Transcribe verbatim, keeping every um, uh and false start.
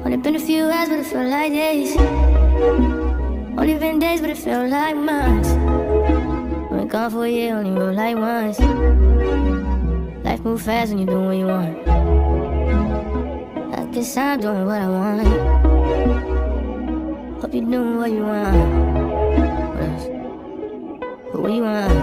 Only been a few hours, but it felt like days. Only been days, but it felt like months. Been gone for a year, only roll like once. Life move fast when you're doing what you want. I guess I'm doing what I want. Hope you're doing what you want. What else? But what you want?